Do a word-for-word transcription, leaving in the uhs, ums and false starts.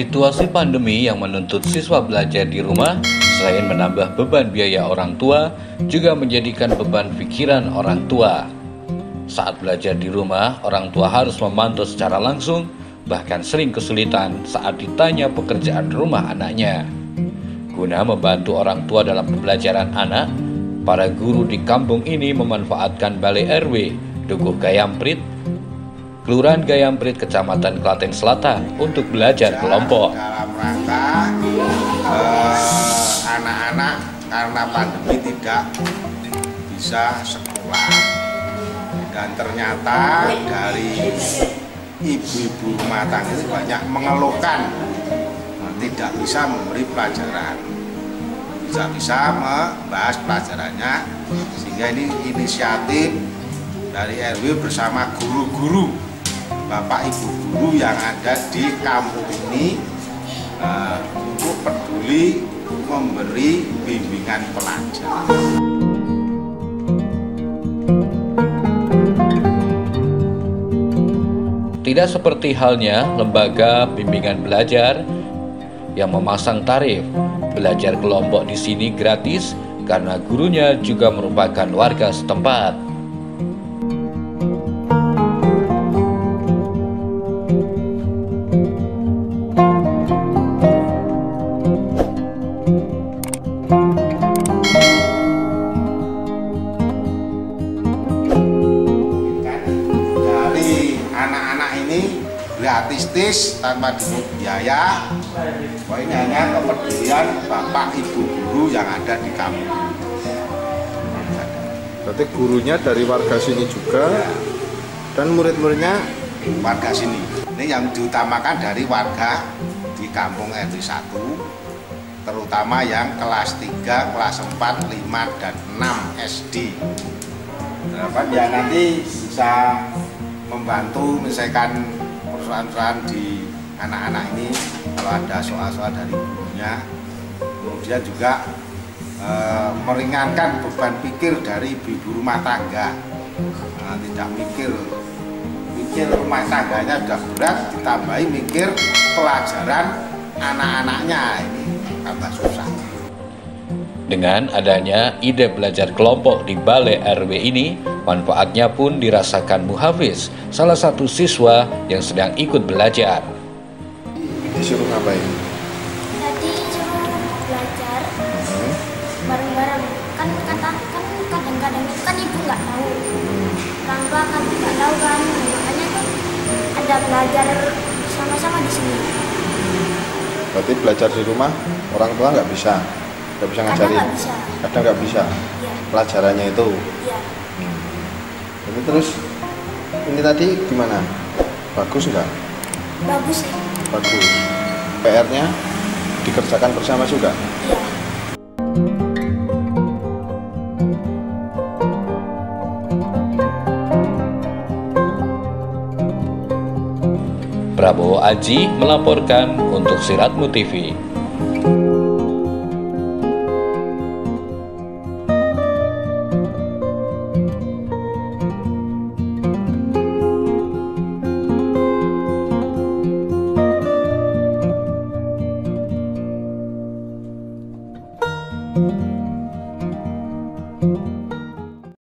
Situasi pandemi yang menuntut siswa belajar di rumah, selain menambah beban biaya orang tua, juga menjadikan beban pikiran orang tua. Saat belajar di rumah, orang tua harus memantau secara langsung, bahkan sering kesulitan saat ditanya pekerjaan rumah anaknya. Guna membantu orang tua dalam pembelajaran anak, para guru di kampung ini memanfaatkan Balai R W Dukuh Gayamprit, Kelurahan Gayamprit, Kecamatan Klaten Selatan untuk belajar kelompok. Dalam rangka anak-anak eh, karena pandemi tidak bisa sekolah, dan ternyata dari ibu-ibu rumah tangga itu banyak mengeluhkan tidak bisa memberi pelajaran, tidak bisa membahas pelajarannya, sehingga ini inisiatif dari R W bersama guru-guru, Bapak Ibu guru yang ada di kampung ini uh, untuk peduli memberi bimbingan pelajar. Tidak seperti halnya lembaga bimbingan belajar yang memasang tarif. Belajar kelompok di sini gratis karena gurunya juga merupakan warga setempat. Gratis tanpa dipungut biaya. Ini hanya kepedulian Bapak Ibu guru yang ada di kampung. Berarti gurunya dari warga sini juga, ya. Dan murid-muridnya warga sini. Ini yang diutamakan dari warga di kampung R W satu, terutama yang kelas tiga, kelas empat, lima, dan enam S D. Harapan ya nanti bisa membantu menyelesaikan persoalan-persoalan di anak-anak ini kalau ada soal-soal dari gurunya, kemudian juga e, meringankan beban pikir dari ibu rumah tangga. Nah, tidak mikir mikir rumah tangganya sudah berat, ditambahi mikir pelajaran anak-anaknya, ini tambah susah. Dengan adanya ide belajar kelompok di Balai R W ini, manfaatnya pun dirasakan Muhafiz, salah satu siswa yang sedang ikut belajar. Disuruh ngapain? Tadi suruh belajar bareng-bareng. Kan kata kan kadang-kadang itu kan ibu nggak tahu, orang tua kan nggak tahu kan, makanya tuh ada belajar sama-sama di sini. Berarti belajar di rumah orang tua nggak bisa? Nggak bisa ngajarin? Kadang nggak bisa. Kadang nggak bisa? Ya. Pelajarannya itu? Ya. Hmm. Jadi terus ini tadi gimana? Bagus nggak? Bagus ya. Bagus. P R-nya dikerjakan bersama juga? Iya. Prabowo Aji melaporkan untuk Siratmu T V. Thank you.